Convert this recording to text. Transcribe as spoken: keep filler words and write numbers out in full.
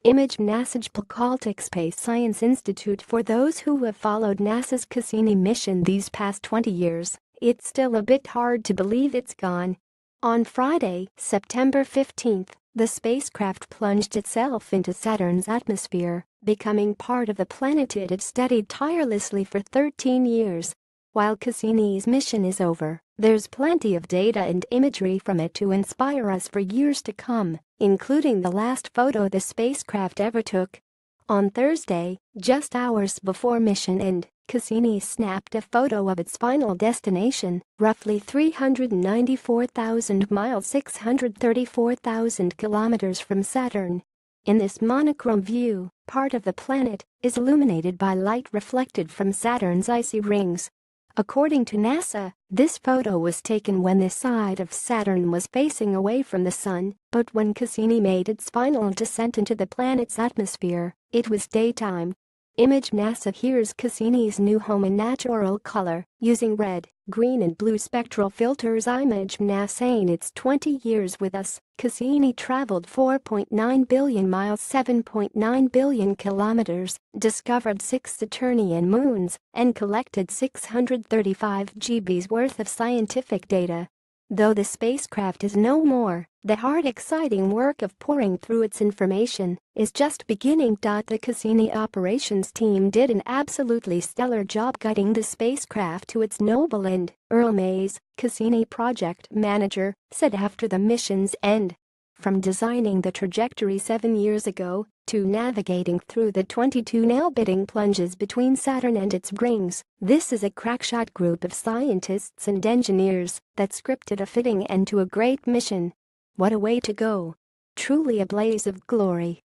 Image NASAJPLCaltechSpace Science Institute. For those who have followed NASA's Cassini mission these past twenty years, it's still a bit hard to believe it's gone. On Friday, September fifteenth, the spacecraft plunged itself into Saturn's atmosphere, becoming part of the planet it had studied tirelessly for thirteen years. While Cassini's mission is over, there's plenty of data and imagery from it to inspire us for years to come, including the last photo the spacecraft ever took. On Thursday, just hours before mission end, Cassini snapped a photo of its final destination, roughly three hundred ninety-four thousand miles (six hundred thirty-four thousand kilometers) from Saturn. In this monochrome view, part of the planet is illuminated by light reflected from Saturn's icy rings. According to NASA, this photo was taken when the side of Saturn was facing away from the Sun, but when Cassini made its final descent into the planet's atmosphere, it was daytime. Image NASA. Here's Cassini's new home in natural color, using red, green and blue spectral filters. Image NASA. In its twenty years with us, Cassini traveled four point nine billion miles (seven point nine billion kilometers), discovered six Saturnian moons, and collected six hundred thirty-five gigabytes worth of scientific data. Though the spacecraft is no more, the hard, exciting work of pouring through its information is just beginning. The Cassini operations team did an absolutely stellar job guiding the spacecraft to its noble end, Earl Mays, Cassini project manager, said after the mission's end. From designing the trajectory seven years ago to navigating through the twenty-two nail-biting plunges between Saturn and its rings, this is a crackshot group of scientists and engineers that scripted a fitting end to a great mission. What a way to go! Truly a blaze of glory.